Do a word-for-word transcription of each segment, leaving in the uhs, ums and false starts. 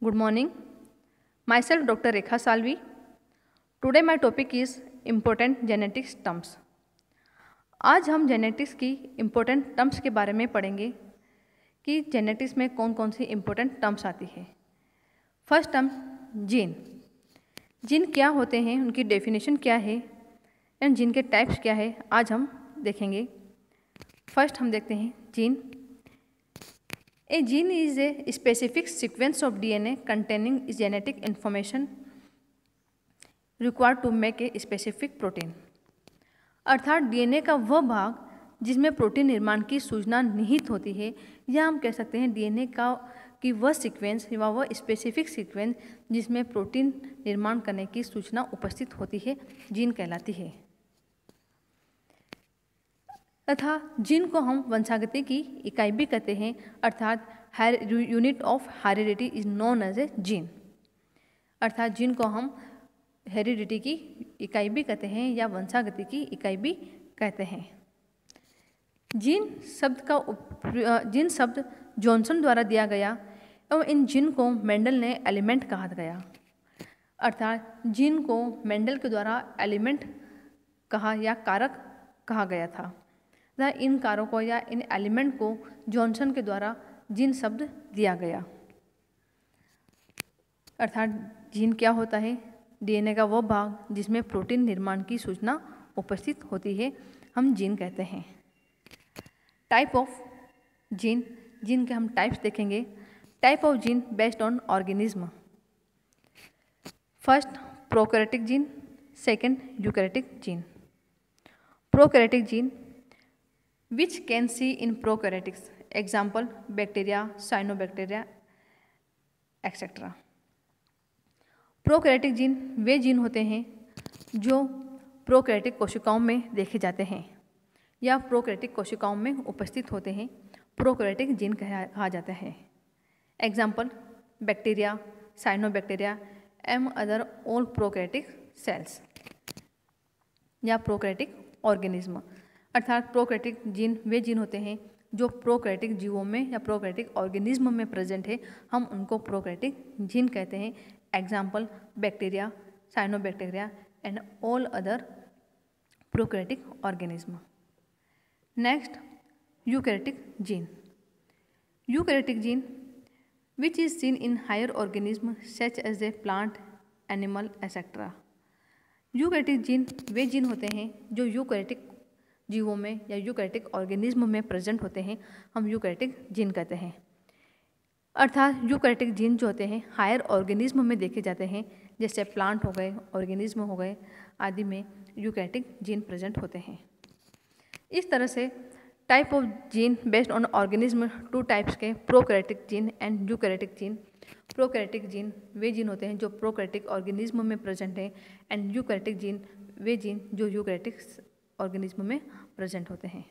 Good morning. Myself Doctor Rekha Salvi. Today my topic is important genetics terms. आज हम genetics की important terms के बारे में पढ़ेंगे कि जेनेटिक्स में कौन कौन सी इम्पोर्टेंट टर्म्स आती है। First term gene. जीन क्या होते हैं, उनकी डेफिनेशन क्या है एंड जीन के टाइप्स क्या है, आज हम देखेंगे। फर्स्ट हम देखते हैं gene. A gene is a specific sequence of D N A containing genetic information required to make a specific protein। अर्थात डीएनए का वह भाग जिसमें प्रोटीन निर्माण की सूचना निहित होती है, या हम कह सकते हैं डीएनए का की वह सीक्वेंस या वह स्पेसिफिक सीक्वेंस जिसमें प्रोटीन निर्माण करने की सूचना उपस्थित होती है, जीन कहलाती है। तथा जीन को हम वंशागति की इकाई भी कहते हैं, अर्थात unit of heredity is known as a gene. अर्थात जीन को हम हेरिडिटी की इकाई भी कहते हैं या वंशागति की इकाई भी कहते हैं। जीन शब्द का जीन शब्द जॉनसन द्वारा दिया गया और इन जीन को मेंडल ने एलिमेंट कहा गया। अर्थात जीन को मेंडल के द्वारा एलिमेंट कहा या कारक कहा गया था। इन कारकों या इन एलिमेंट को जॉनसन के द्वारा जीन शब्द दिया गया। अर्थात जीन क्या होता है? डीएनए का वो भाग जिसमें प्रोटीन निर्माण की सूचना उपस्थित होती है, हम जीन कहते हैं। Type of gene. जीन के हम टाइप्स देखेंगे। Type of gene based on organism. First prokaryotic gene, second eukaryotic gene. Prokaryotic gene which can see in prokaryotics, example bacteria, cyanobacteria, et cetera। Prokaryotic gene वे gene होते हैं जो prokaryotic कोशिकाओं में देखे जाते हैं या प्रोकैरियोटिक कोशिकाओं में उपस्थित होते हैं, प्रोकैरियोटिक जीन कहा जाता है। Example bacteria, cyanobacteria and other all prokaryotic cells या प्रोकैरियोटिक ऑर्गेनिज्म। अर्थात प्रोकैरियोटिक जीन वे जीन होते हैं जो प्रोकैरियोटिक जीवों में या प्रोकैरियोटिक ऑर्गेनिज्म में प्रेजेंट है, हम उनको प्रोकैरियोटिक जीन कहते हैं। Example bacteria, cyanobacteria and all other prokaryotic organism. Next eukaryotic gene. Eukaryotic gene which is seen in higher organism such as a plant, animal et cetera. Eukaryotic gene वे gene होते हैं जो eukaryotic जीवों में या eukaryotic organism में present होते हैं, हम यूकैरियोटिक जीन कहते हैं। अर्थात यूकैरियोटिक जीन जो होते हैं हायर ऑर्गेनिज्म में देखे जाते हैं, जैसे प्लांट हो गए, ऑर्गेनिज्म हो गए आदि में यूकैरियोटिक जीन प्रेजेंट होते हैं। इस तरह से type of gene based on organism two types के prokaryotic gene and eukaryotic gene. Prokaryotic gene वे जीन होते हैं जो प्रोकैरियोटिक ऑर्गेनिज्म में प्रेजेंट है एंड यूकैरियोटिक जीन वे जीन जो यूकैरियोटिक ऑर्गेनिज्म में प्रेजेंट होते हैं।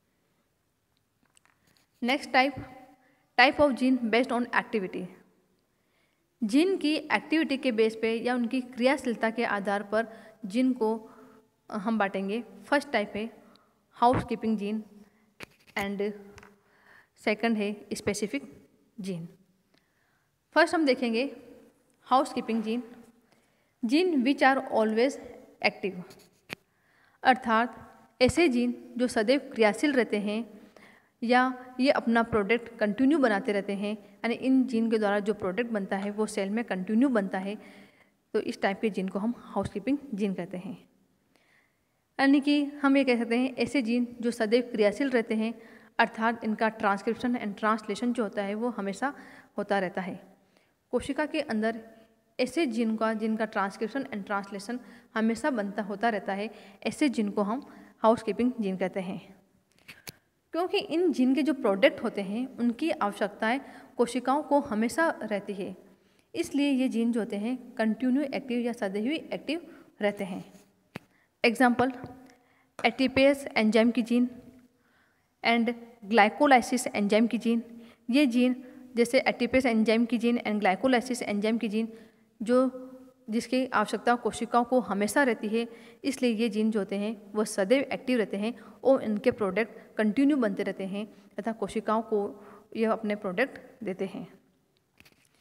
Next type type of gene based on activity. Gene की एक्टिविटी के बेस पे या उनकी क्रियाशीलता के आधार पर जीन को हम बांटेंगे। फर्स्ट टाइप है house keeping gene and second है स्पेसिफिक जीन। फर्स्ट हम देखेंगे house keeping gene. Gene which are always active. अर्थात ऐसे जीन जो सदैव क्रियाशील रहते हैं या ये अपना प्रोडक्ट कंटिन्यू बनाते रहते हैं, यानी इन जीन के द्वारा जो प्रोडक्ट बनता है वो सेल में कंटिन्यू बनता है, तो इस टाइप के जीन को हम हाउसकीपिंग जीन कहते हैं। यानी कि हम ये कह सकते हैं ऐसे जीन जो सदैव क्रियाशील रहते हैं, अर्थात इनका ट्रांसक्रिप्शन एंड ट्रांसलेशन जो होता है वो हमेशा होता रहता है। कोशिका के अंदर ऐसे जीन का जिनका ट्रांसक्रिप्शन एंड ट्रांसलेशन हमेशा बनता होता रहता है, ऐसे जीन को हम हाउसकीपिंग जीन कहते हैं। क्योंकि इन जीन के जो प्रोडक्ट होते हैं उनकी आवश्यकताएं कोशिकाओं को हमेशा रहती है, इसलिए ये जीन जो होते हैं कंटिन्यू एक्टिव या सदैव ही एक्टिव रहते हैं। एग्जाम्पल एटीपेस एंजाइम की जीन एंड ग्लाइकोलाइसिस एंजाइम की जीन। ये जीन जैसे एटीपेस एंजाइम की जीन एंड ग्लाइकोलाइसिस एंजाइम की जीन जो जिसकी आवश्यकता कोशिकाओं को हमेशा रहती है, इसलिए ये जीन जो होते हैं वो सदैव एक्टिव रहते हैं और इनके प्रोडक्ट कंटिन्यू बनते रहते हैं तथा कोशिकाओं को यह अपने प्रोडक्ट देते हैं।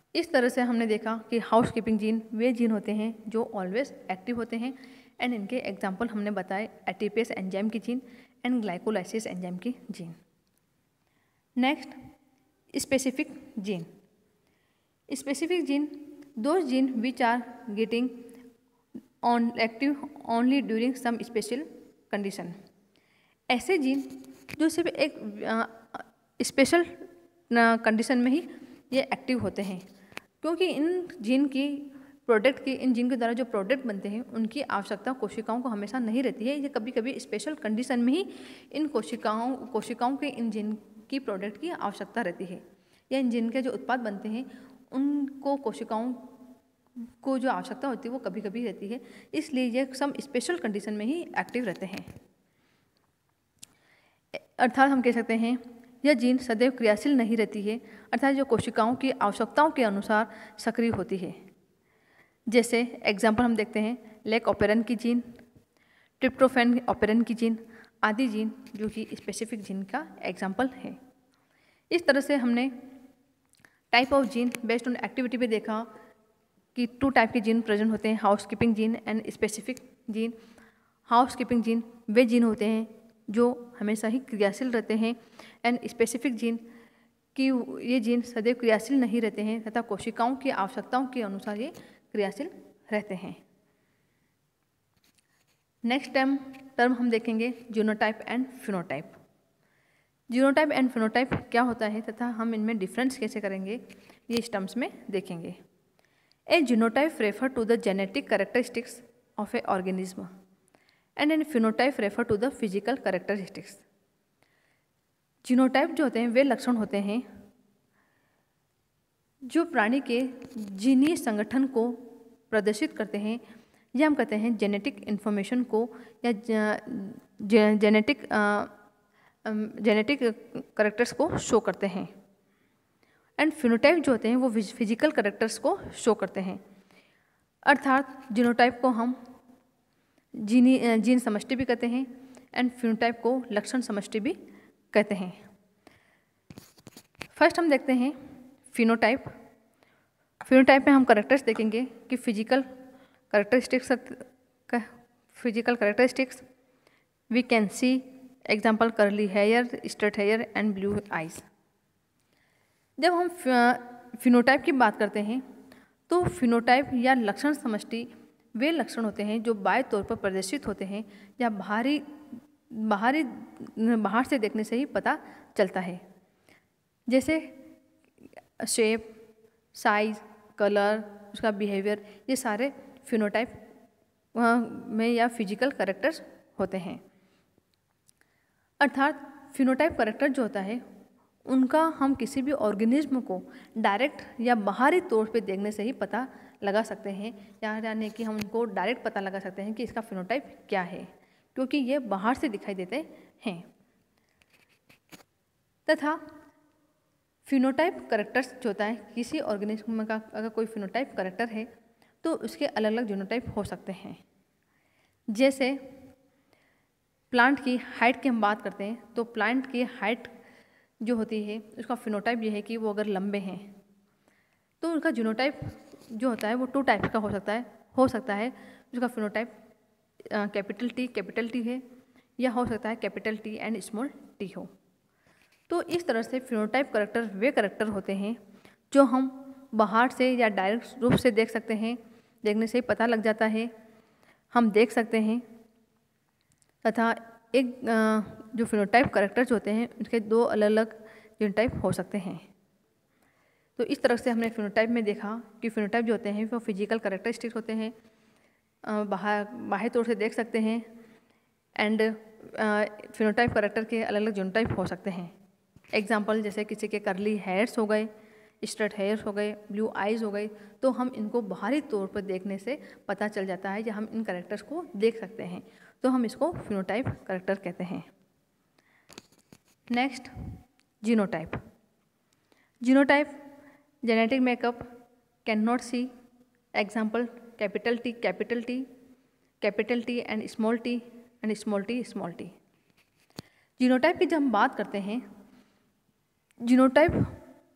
इस तरह से हमने देखा कि हाउस कीपिंग जीन वे जीन होते हैं जो ऑलवेज एक्टिव होते हैं, एंड इनके एग्जाम्पल हमने बताए एटीपेस एंजाइम की जीन एंड ग्लाइकोलाइसिस एंजाइम की gene. Next, specific gene. Specific gene those gene which are getting on active only during some special condition. ऐसे जीन जो सिर्फ एक स्पेशल कंडीशन में ही ये एक्टिव होते हैं, क्योंकि इन जीन की प्रोडक्ट की इन जीन के द्वारा जो प्रोडक्ट बनते हैं उनकी आवश्यकता कोशिकाओं को हमेशा नहीं रहती है। ये कभी कभी स्पेशल कंडीशन में ही इन कोशिकाओं कोशिकाओं के इन जीन की प्रोडक्ट की आवश्यकता रहती है, या इन जीन के जो उत्पाद बनते हैं उनको कोशिकाओं को जो आवश्यकता होती है वो कभी कभी रहती है, इसलिए ये सम स्पेशल कंडीशन में ही एक्टिव रहते हैं। अर्थात हम कह सकते हैं यह जीन सदैव क्रियाशील नहीं रहती है, अर्थात जो कोशिकाओं की आवश्यकताओं के अनुसार सक्रिय होती है। जैसे एग्जाम्पल हम देखते हैं लेक ऑपेरन की जीन, ट्रिप्टोफैन ऑपेरन की जीन आदि जीन जो कि स्पेसिफिक जीन का एग्जाम्पल है। इस तरह से हमने type of gene based on activity पे देखा कि टू टाइप के जीन प्रेजेंट होते हैं, house keeping gene and specific gene. House keeping gene वे जीन होते हैं जो हमेशा ही क्रियाशील रहते हैं, एंड स्पेसिफिक जीन की ये जीन सदैव क्रियाशील नहीं रहते हैं तथा कोशिकाओं की आवश्यकताओं के अनुसार ये क्रियाशील रहते हैं। नेक्स्ट टर्म टर्म हम देखेंगे genotype and phenotype. Genotype and phenotype क्या होता है तथा हम इनमें डिफरेंस कैसे करेंगे ये इस टर्म्स में देखेंगे। A genotype refer to the genetic characteristics of a organism and an phenotype refer to the physical characteristics. Genotype जो होते हैं वे लक्षण होते हैं जो प्राणी के जीनीय संगठन को प्रदर्शित करते हैं, या हम कहते हैं जेनेटिक इन्फॉर्मेशन को या जेनेटिक जेनेटिक कैरेक्टर्स को शो करते हैं। एंड फिनोटाइप जो होते हैं वो फिजिकल कैरेक्टर्स को शो करते हैं। अर्थात जीनोटाइप को हम जीनी जीन समष्टि भी कहते हैं एंड फिनोटाइप को लक्षण समष्टि भी कहते हैं। फर्स्ट हम देखते हैं फिनोटाइप। फिनोटाइप में हम कैरेक्टर्स देखेंगे कि physical characteristics physical characteristics we can see example curly hair, straight hair and blue eyes. जब हम फिनोटाइप की बात करते हैं तो फिनोटाइप या लक्षण समष्टि वे लक्षण होते हैं जो बाह्य तौर पर प्रदर्शित होते हैं या बाहरी बाहरी बाहर से देखने से ही पता चलता है, जैसे शेप, साइज, कलर, उसका बिहेवियर, ये सारे फिनोटाइप में या फिजिकल कैरेक्टर्स होते हैं। अर्थात फिनोटाइप कैरेक्टर जो होता है उनका हम किसी भी ऑर्गेनिज्म को डायरेक्ट या बाहरी तौर पे देखने से ही पता लगा सकते हैं, या यानी कि हम उनको डायरेक्ट पता लगा सकते हैं कि इसका फिनोटाइप क्या है, क्योंकि ये बाहर से दिखाई देते हैं। तथा फिनोटाइप कैरेक्टर्स जो होता है किसी ऑर्गेनिज्म का अगर कोई फिनोटाइप कैरेक्टर है तो उसके अलग अलग जीनोटाइप हो सकते हैं। जैसे प्लांट की हाइट की हम बात करते हैं तो प्लांट की हाइट जो होती है उसका फिनोटाइप ये है कि वो अगर लंबे हैं तो उनका जीनोटाइप जो होता है वो टू टाइप का हो सकता है हो सकता है उसका phenotype capital T capital T है, या हो सकता है capital T and small T हो। तो इस तरह से फिनोटाइप कैरेक्टर वे कैरेक्टर होते हैं जो हम बाहर से या डायरेक्ट रूप से देख सकते हैं, देखने से ही पता लग जाता है, हम देख सकते हैं। तथा एक जो फिनोटाइप कैरेक्टर्स होते हैं उनके दो अलग अलग जीनोटाइप हो सकते हैं। तो इस तरह से हमने फिनोटाइप में देखा कि फिनोटाइप जो होते हैं वो फिजिकल कैरेक्टरिस्टिक्स होते हैं, बाहर बाह्य तौर से देख सकते हैं, एंड फिनोटाइप कैरेक्टर के अलग अलग जीनोटाइप हो सकते हैं। एग्जाम्पल जैसे किसी के कर्ली हेयर्स हो गए, स्ट्रेट हेयर्स हो गए, ब्लू आइज हो गई, तो हम इनको बाहरी तौर पर देखने से पता चल जाता है या हम इन कैरेक्टर्स को देख सकते हैं, तो हम इसको फिनोटाइप कैरेक्टर कहते हैं। Next, genotype. Genotype genetic makeup can not see example capital T capital T capital T and small T and small T small T. Genotype की जब हम बात करते हैं, जीनोटाइप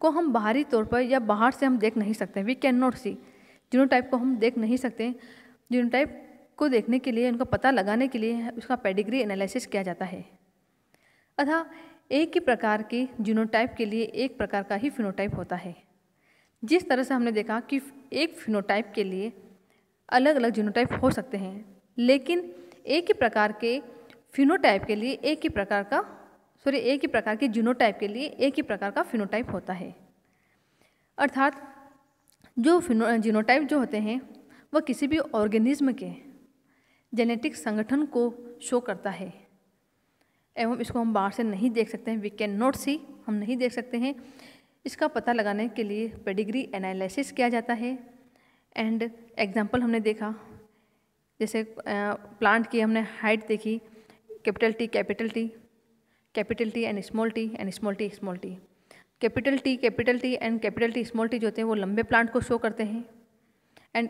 को हम बाहरी तौर पर या बाहर से हम देख नहीं सकते, we can not see. Genotype को हम देख नहीं सकते। जीनोटाइप को देखने के लिए, उनका पता लगाने के लिए उसका पेडिग्री एनालिसिस किया जाता है। अतः एक ही प्रकार के जीनोटाइप के लिए एक प्रकार का ही फिनोटाइप होता है। जिस तरह से हमने देखा कि एक फिनोटाइप के लिए अलग अलग जीनोटाइप हो सकते हैं, लेकिन एक ही प्रकार के फिनोटाइप के लिए एक ही प्रकार का सॉरी एक ही प्रकार के जीनोटाइप के लिए एक ही प्रकार का फिनोटाइप होता है। अर्थात जो फिनो जीनोटाइप जो होते हैं वह किसी भी ऑर्गेनिज्म के जेनेटिक संगठन को शो करता है एवं इसको हम बाहर से नहीं देख सकते हैं, वी कैन नॉट सी, हम नहीं देख सकते हैं। इसका पता लगाने के लिए पेडिग्री एनालिसिस किया जाता है। एंड एग्जाम्पल हमने देखा, जैसे प्लांट की हमने हाइट देखी, capital T capital T capital T and small T and small T small T. Capital T capital T and capital T small T जो होते हैं वो लंबे प्लांट को शो करते हैं, and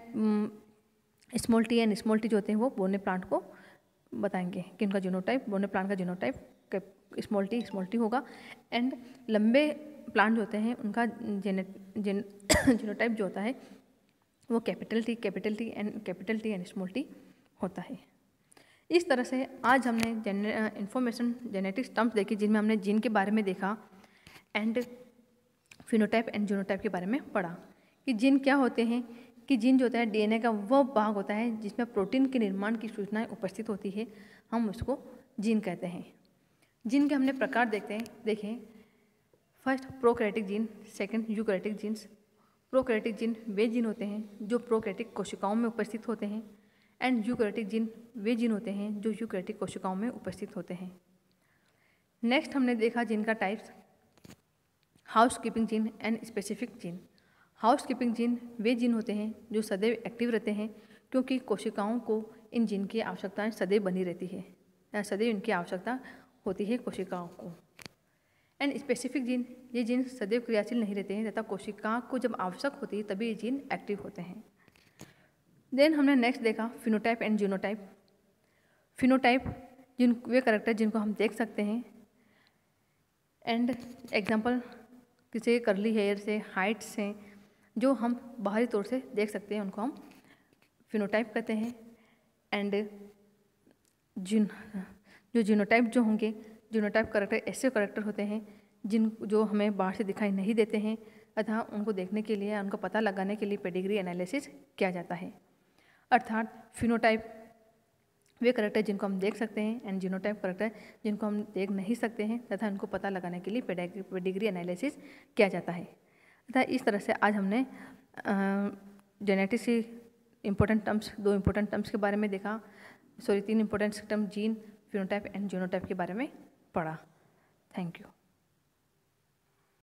small T and small T जो होते हैं वो बोने प्लांट को बताएंगे कि उनका जीनोटाइप, बोने प्लांट का genotype small T small T होगा। एंड लंबे प्लांट जो होते हैं उनका जेने जेन जीनोटाइप जो होता है वो capital T capital T and capital T and small T होता है। इस तरह से आज हमने जेने इंफॉर्मेशन जेनेटिक्स टर्म्स देखी जिनमें हमने जीन के बारे में देखा एंड फिनोटाइप एंड जीनोटाइप के बारे में पढ़ा कि जीन क्या होते हैं। कि जीन जो होता है डीएनए का वो भाग होता है जिसमें प्रोटीन के निर्माण की सूचनाएं उपस्थित होती है, हम उसको जीन कहते हैं। जीन के हमने प्रकार देखते हैं देखें first prokaryotic gene, second eukaryotic genes. Prokaryotic gene वे जीन होते हैं जो प्रोकैरियोटिक कोशिकाओं में उपस्थित होते हैं, एंड यूकैरियोटिक जीन वे जीन होते हैं जो यूकैरियोटिक कोशिकाओं में उपस्थित होते हैं। नेक्स्ट हमने देखा जीन का types, house keeping gene and specific gene. House keeping gene वे जीन होते हैं जो सदैव एक्टिव रहते हैं क्योंकि कोशिकाओं को इन जीन की आवश्यकताएं सदैव बनी रहती है, या सदैव इनकी आवश्यकता होती है कोशिकाओं को। एंड स्पेसिफिक जीन, ये जीन सदैव क्रियाशील नहीं रहते हैं तथा कोशिका को जब आवश्यक होती है तभी ये जीन एक्टिव होते हैं। देन हमने नेक्स्ट देखा फिनोटाइप एंड जीनोटाइप। फिनोटाइप जिन वे कैरेक्टर जिनको हम देख सकते हैं, एंड एग्जांपल किसी कर्ली हेयर से, हाइट से जो हम बाहरी तौर से देख सकते हैं उनको हम फिनोटाइप कहते हैं। एंड जिन जो जीनोटाइप जो होंगे, जीनोटाइप कैरेक्टर ऐसे कैरेक्टर होते हैं जिन जो हमें बाहर से दिखाई नहीं देते हैं, अतः उनको देखने के लिए, उनका पता लगाने के लिए पेडिग्री एनालिसिस किया जाता है। अर्थात फिनोटाइप वे कैरेक्टर जिनको हम देख सकते हैं एंड जीनोटाइप कैरेक्टर जिनको हम देख नहीं सकते हैं तथा उनको पता लगाने के लिए पेडिग्री एनालिसिस किया जाता है। तथा इस तरह से आज हमने जेनेटिक्स की इम्पोर्टेंट टर्म्स, दो इम्पोर्टेंट टर्म्स के बारे में देखा, सॉरी तीन important term gene, phenotype and genotype के बारे में पढ़ा। Thank you.